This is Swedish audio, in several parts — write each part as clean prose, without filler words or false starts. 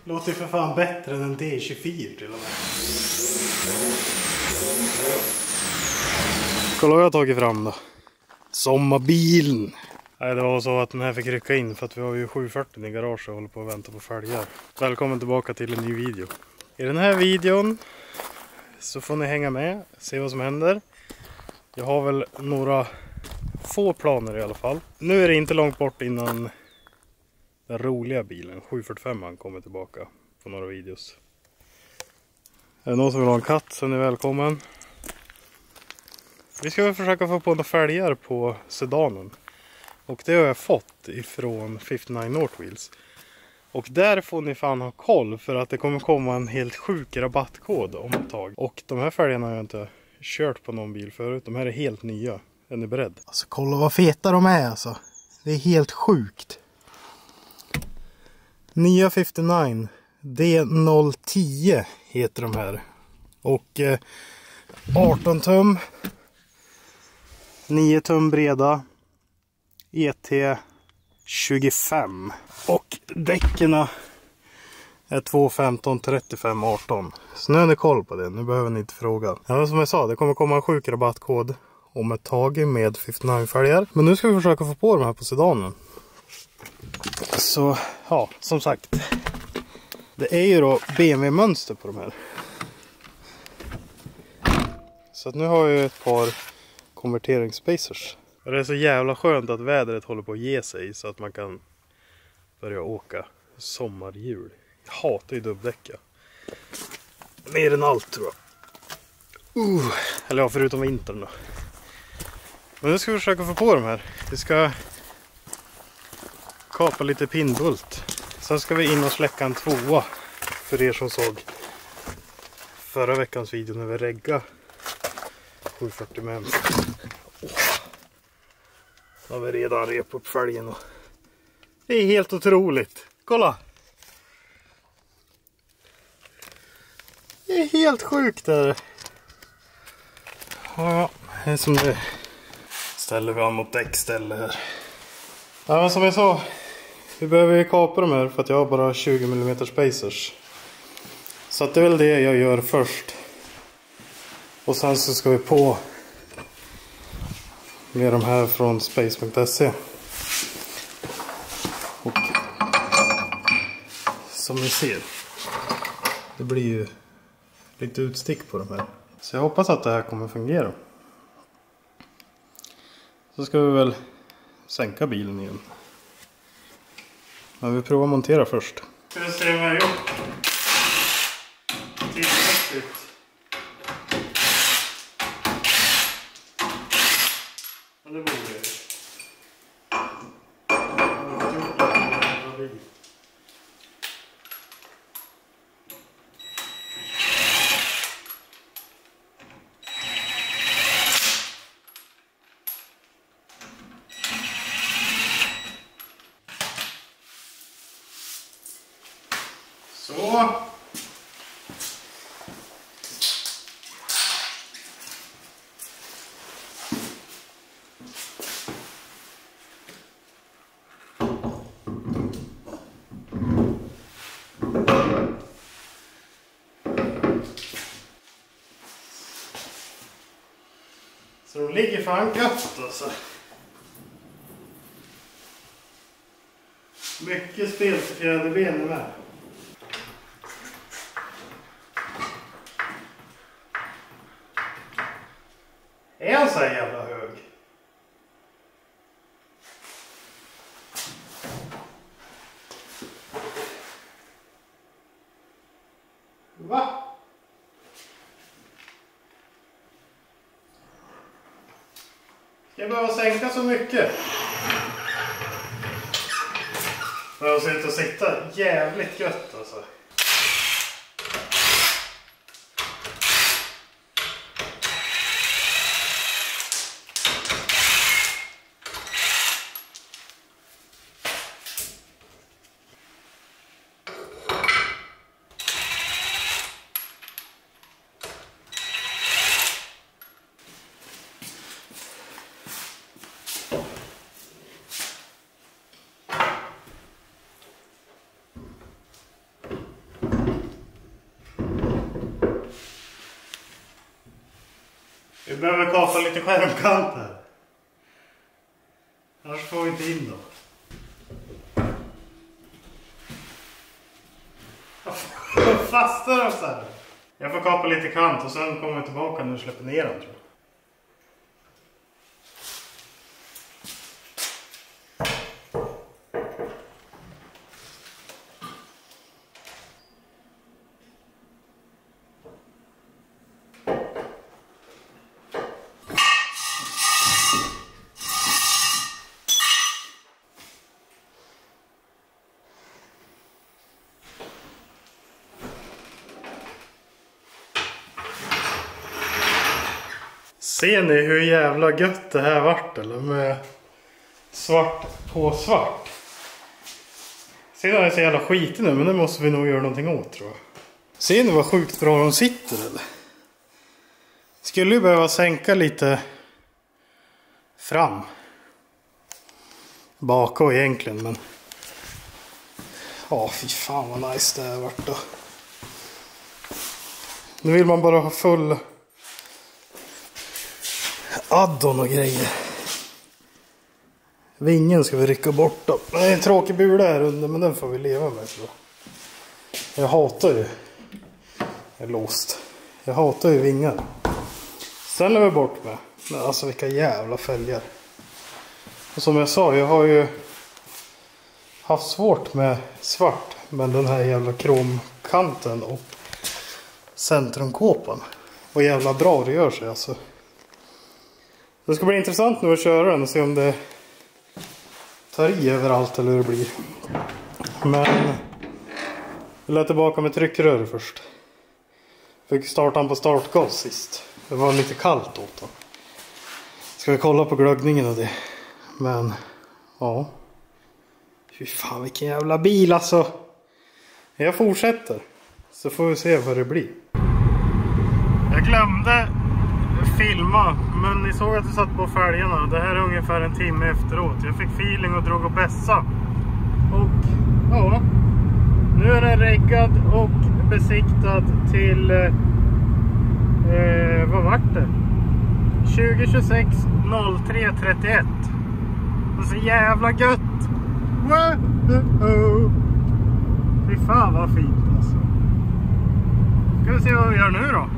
Låter för fan bättre än en D24 till och med. Kolla vad jag har tagit fram då. Sommarbilen. Nej, det var så att den här fick rycka in för att vi har ju 740 i garaget och håller på att vänta på fälgar. Välkommen tillbaka till en ny video. I den här videon så får ni hänga med, se vad som händer. Jag har väl några få planer i alla fall. Nu är det inte långt bort innan den roliga bilen, 745, kommer tillbaka på några videos. Är det någon som vill ha en katt så är ni välkommen. Vi ska väl försöka få på några fälgar på sedanen. Och det har jag fått ifrån 59 North Wheels. Och där får ni fan ha koll för att det kommer komma en helt sjuk rabattkod om ett tag. Och de här fälgarna har jag inte kört på någon bil förut. De här är helt nya. Är ni beredd? Alltså kolla vad feta de är alltså. Det är helt sjukt. Nya 59 D010 heter de här. Och 18 tum. 9 tum breda. ET 25. Och däckerna är 215 35 18. Så nu har ni koll på det. Nu behöver ni inte fråga. Ja, som jag sa, det kommer komma en sjuk rabattkod om ett tag med 59-fälgar. Men nu ska vi försöka få på de här på sedanen. Så ja, som sagt. Det är ju då BMW-mönster på de här. Så att nu har jag ett par konverteringsspacers. Och det är så jävla skönt att vädret håller på att ge sig så att man kan börja åka sommarhjul. Jag hatar ju dubbdäcka. Mer än allt tror jag. Eller ja, förutom vintern då. Men nu ska vi försöka få på de här. Vi ska kapa lite pinnbult. Sen ska vi in och släcka en tvåa. För er som såg förra veckans video när vi regga 740 med. Nu har vi redan rep upp fälgen. Det är helt otroligt. Kolla! Det är helt sjukt där. Ja, det är som det. Ställer vi an mot däckställe här. Ja, men som jag sa. Vi behöver kapa de här för att jag har bara 20 mm spacers. Så att det är väl det jag gör först. Och sen så ska vi på med de här från space.se. Och som ni ser, det blir ju lite utstick på de här. Så jag hoppas att det här kommer fungera. Så ska vi väl sänka bilen igen. Men vi provar att montera först. Ska vi se vad jag har gjort. Tillräckligt. Ja, det borde jag. Så. Så de ligger fan gött alltså. Mycket spel för fjäderben med. Är han så jävla hög? Va? Ska jag behöva sänka så mycket? Jag ser ut att sitta jävligt gött alltså. Vi behöver kapa lite skärmkant här. Annars får vi inte in då. Vad fastnar de så här? Jag får kapa lite kant och sen kommer vi tillbaka när du släpper ner den, tror jag. Ser ni hur jävla gött det här vart, eller? Med svart på svart. Ser ni att det är så jävla skit nu, men det måste vi nog göra någonting åt, tror jag. Ser ni vad sjukt bra de sitter, eller? Skulle ju behöva sänka lite fram. Baka egentligen, men... Ja, fy fan vad nice det här vart då. Nu vill man bara ha full... addon och grejer. Vingen ska vi rycka bort då. Det är en tråkig bula här under, men den får vi leva med. Så. Jag hatar ju... Jag är låst. Jag hatar ju vingar. Sen är vi bort med. Men alltså vilka jävla fälgar. Och som jag sa, jag har ju haft svårt med svart. Men den här jävla kromkanten och centrumkåpan. Vad jävla bra det gör sig alltså. Det ska bli intressant nu att köra den och se om det tar i överallt eller hur det blir. Men jag lät tillbaka med tryckrör först. Fick starta han på startgas sist. Det var lite kallt åt honom. Ska vi kolla på glöggningen och det. Men ja. Fy fan vilken jävla bil alltså. Jag fortsätter. Så får vi se vad det blir. Jag glömde filma, men ni såg att jag satt på fälgarna. Det här är ungefär en timme efteråt. Jag fick feeling och drog och bässa. Och ja, nu är den reggad och besiktad till vad vart det? 2026 03 31. Det är så jävla gött. Wow. Fy fan vad fint alltså. Ska vi se vad vi gör nu då.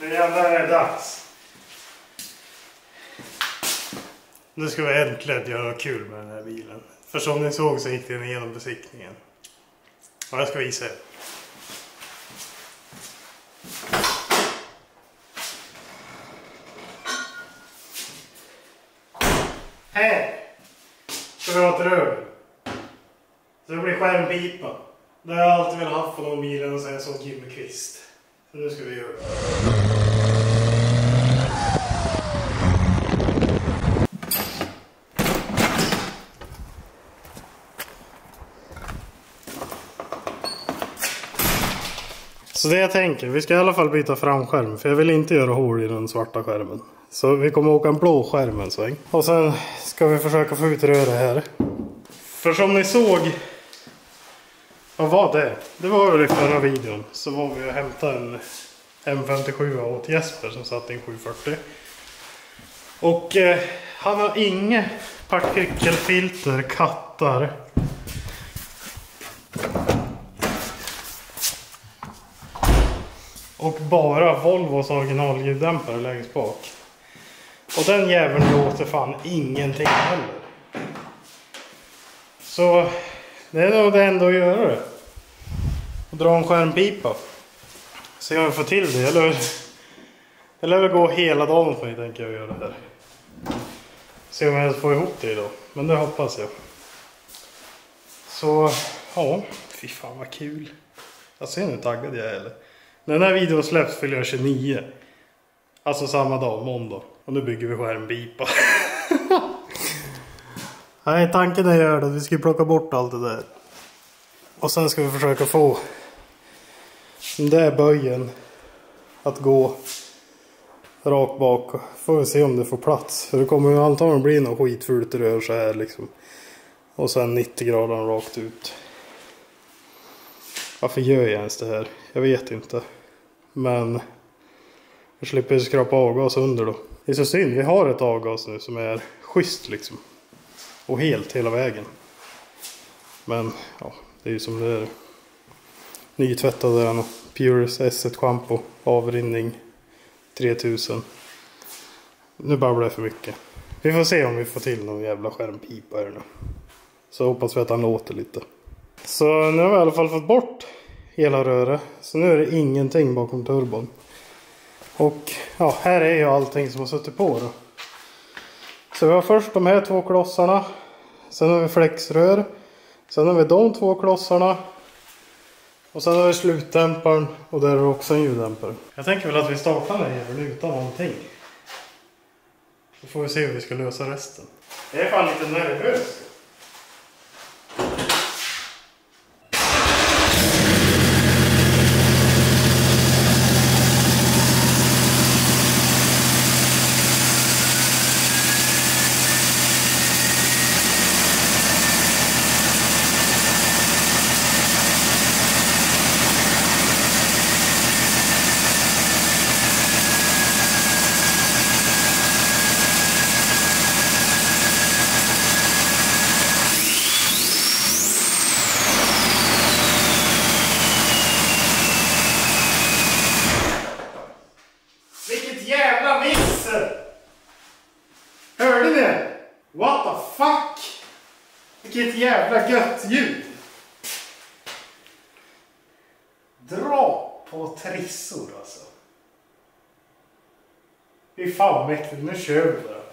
Nu jävlar är det dags. Nu ska vi äntligen göra kul med den här bilen. För som ni såg så gick den igenom besiktningen. Och jag ska visa er. Här ska vi ha ett rör. Så det blir skärmpipa. Det har jag alltid velat ha på någon bilen och säga som Jimmy Kvist. Så nu ska vi göra det. Så det jag tänker, vi ska i alla fall byta framskärm. För jag vill inte göra hål i den svarta skärmen. Så vi kommer åka en blå skärm en sväng. Och sen ska vi försöka få ut röret här. För som ni såg... Vad var det? Det var väl i förra videon. Så var vi och hämtade en M57 åt Jesper som satt i en 740. Och han har inga partikelfilter, kattar. Och bara Volvos originalljuddämpare längst bak. Och den jäveln låter fan ingenting heller. Så det är nog det enda att göra det. Och dra en skärmpipa. Se om jag får till det. Eller gå hela dagen för mig tänker jag göra det här. Se om jag får ihop det idag. Men det hoppas jag. Så ja, fy fan vad kul. Jag ser nu taggad jag är eller. När den här videon släpps fyller jag 29. Alltså samma dag, måndag. Och nu bygger vi skärmpipa. Nej, tanken är att vi ska plocka bort allt det där. Och sen ska vi försöka få den där böjen att gå rakt bak. Får vi se om det får plats. För det kommer ju antagligen bli något skitfult rör så här liksom. Och sen 90 grader rakt ut. Varför gör jag ens det här? Jag vet inte. Men jag slipper skrapa avgas under då. Det är så synd, vi har ett avgas nu som är schysst liksom. Och helt hela vägen. Men ja, det är ju som det är. Nytvättad är den. Pures S1 shampoo. Avrinning 3000. Nu babblar det för mycket. Vi får se om vi får till någon jävla skärmpipa här nu. Så hoppas vi att han låter lite. Så nu har vi i alla fall fått bort hela röret. Så nu är det ingenting bakom turbon. Och ja, här är ju allting som har suttit på då. Så vi har först de här två klossarna. Sen har vi flexrör. Sen har vi de två klossarna. Och sen har vi slutdämparen. Och där är också en ljuddämpare. Jag tänker väl att vi startar den här utan någonting. Så får vi se hur vi ska lösa resten. Jag är fan lite nervös. Hörde ni? What the fuck? Vilket jävla gött ljud. Dra på trissor alltså. Fy fan mäktigt, nu kör vi bara.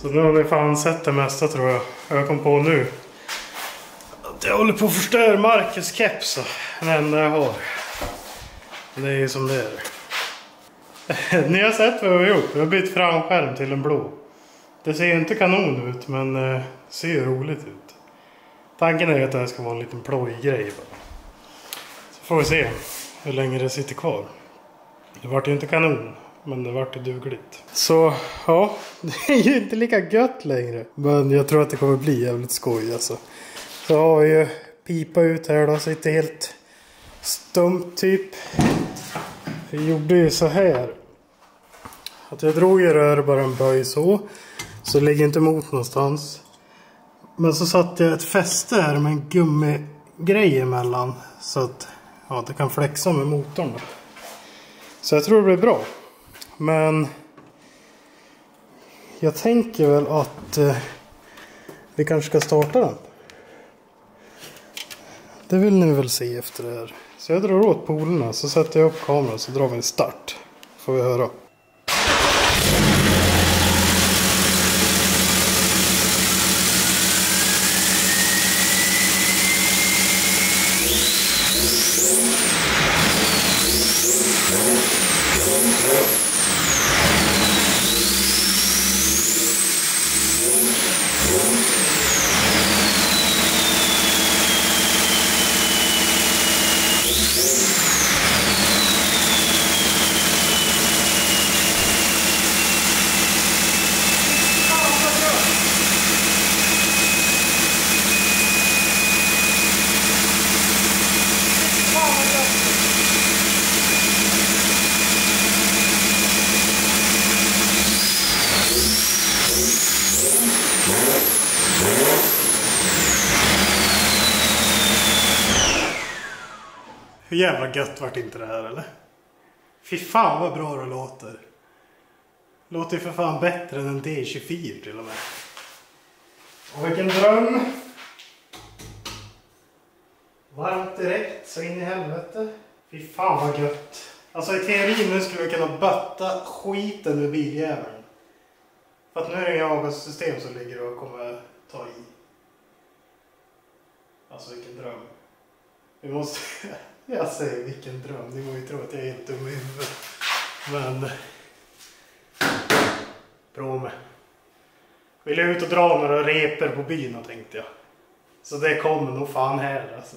Så nu har ni fan sett det mesta tror jag. Jag kom på nu att jag håller på att förstöra Marcus keps. Den enda jag har. Det är ju som det är. Ni har sett vad jag har gjort. Jag har bytt framskärm till en blå. Det ser ju inte kanon ut, men det ser ju roligt ut. Tanken är att det här ska vara en liten plojgrej. Så får vi se hur länge det sitter kvar. Det vart ju inte kanon, men det vart ju dugligt. Så ja, det är ju inte lika gött längre. Men jag tror att det kommer bli jävligt skoj alltså. Så har vi ju pipa ut här då, sitter helt stumt typ. Vi gjorde ju så här. Att jag drog i rör bara en böj så. Så ligger inte emot någonstans. Men så satte jag ett fäste här med en gummigrej emellan. Så att ja, det kan flexa med motorn då. Så jag tror det blir bra. Men jag tänker väl att vi kanske ska starta den. Det vill ni väl se efter det här. Så jag drar åt polerna, så sätter jag upp kameran, så drar vi en start. Får vi höra. Hur jävla gött vart inte det här, eller? Fy fan vad bra det låter. Låter ju för fan bättre än en D24 till och med. Och vilken dröm. Varmt direkt, så in i helvete. Fy fan vad gött. Alltså i teorin nu skulle vi kunna bötta skiten ur biljäveln. För att nu är det inga avgassystem som ligger och kommer ta i. Alltså vilken dröm. Vi måste... Jag säger vilken dröm. Ni må ju tro att jag är helt dum i huvudet. Men... Bra med. Vill jag ut och dra några reper på byn, tänkte jag. Så det kommer nog fan här alltså.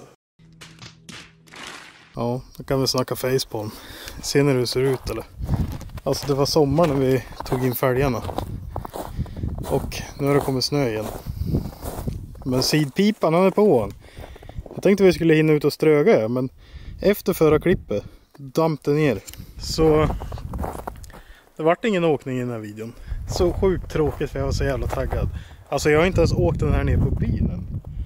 Ja, då kan vi snacka facepalm. Ser ni hur det ser ut eller? Alltså det var sommar när vi tog in fälgarna. Och nu har det kommit snö igen. Men sidpipan han är på. Jag tänkte vi skulle hinna ut och ströga, men efter förra klippet dampte ner. Så det vart ingen åkning i den här videon. Så sjukt tråkigt för jag var så jävla taggad. Alltså jag har inte ens åkt den här ner på bilen.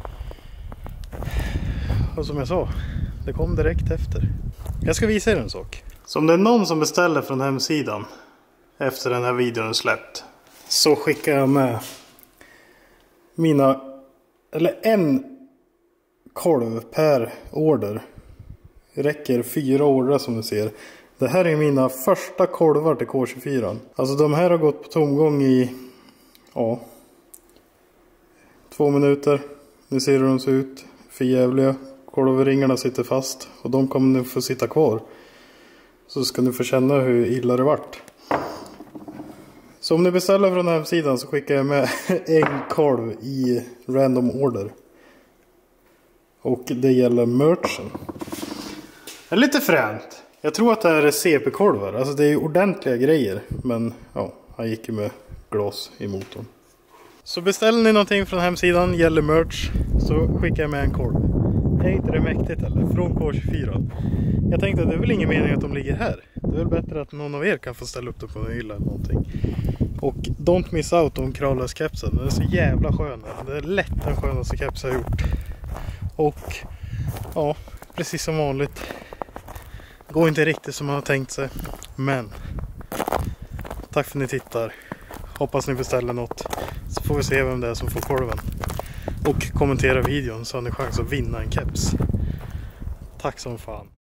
Och som jag sa, det kom direkt efter. Jag ska visa er en sak. Så om det är någon som beställer från hemsidan efter den här videon är släppt, så skickar jag med en kolv per order. Det räcker 4 ordrar som ni ser. Det här är mina första kolvar till K24. Alltså de här har gått på tomgång i 2 minuter. Ni ser hur de ser ut. Förjävliga. Kolvringarna sitter fast. Och de kommer nu få sitta kvar. Så ska ni få känna hur illa det vart. Så om ni beställer från hemsidan så skickar jag med en kolv i random order. Och det gäller merchen. Det är lite fränt. Jag tror att det här är CP-kolvar. Alltså det är ju ordentliga grejer. Men ja, han gick ju med glas i motorn. Så beställer ni någonting från hemsidan, gäller merch, så skickar jag med en kolv. Är inte det mäktigt eller? Från K24. Jag tänkte att det är väl ingen mening att de ligger här. Det är väl bättre att någon av er kan få ställa upp dem på en hylla eller någonting. Och don't miss out om Kravlös-kepsen. Den är så jävla skön. Det är lätt den skönaste keps jag har gjort. Och ja, precis som vanligt. Går inte riktigt som man har tänkt sig. Men tack för att ni tittar. Hoppas ni beställer något. Så får vi se vem det är som får kolven. Och kommentera videon så har ni chans att vinna en keps. Tack som fan.